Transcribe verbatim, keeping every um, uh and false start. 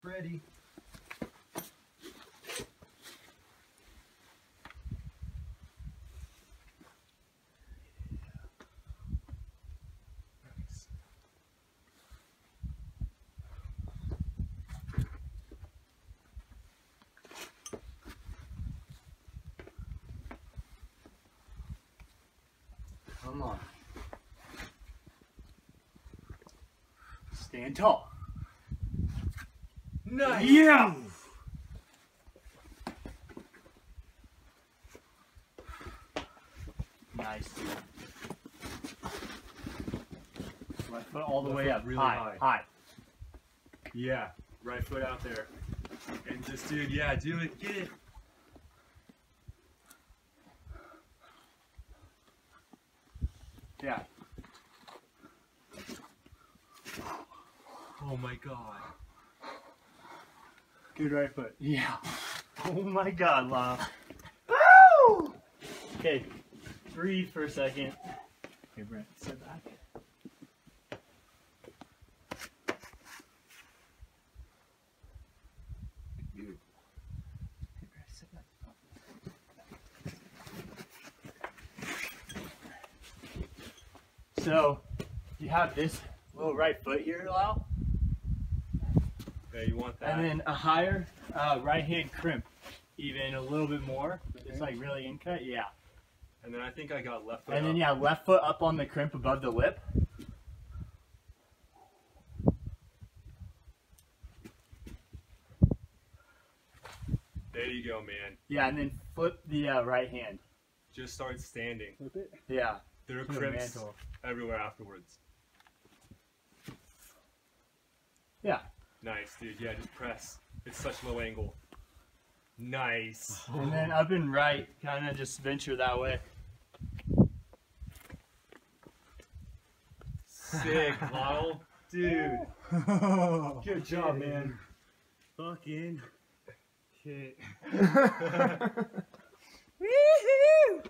ready. Come on. Stand tall. Nice. Yeah. Nice. Right foot all the Left way foot up. really high, high. high. Yeah. Right foot out there. And just, dude, yeah, do it. Get it. Yeah. Oh my god. Good right foot. Yeah. Oh my god, Lyle. Woo! Okay. Breathe for a second. Okay, Brent, sit back. Good. Okay, Brent, sit back. So, you have this little right foot here, Lyle. Yeah, you want that. And then a higher uh, right hand crimp, even a little bit more. It's like really in cut, yeah. And then I think I got left foot And then up. yeah, left foot up on the crimp above the lip. There you go, man. Yeah, and then flip the uh, right hand. Just start standing. Flip it? Yeah. There are To the crimps mantle. everywhere afterwards. Yeah. Nice, dude. Yeah, just press. It's such low angle. Nice. And then up and right, kind of just venture that way. Sick, Lyle. Dude. Good job, man. Fucking shit. Woohoo!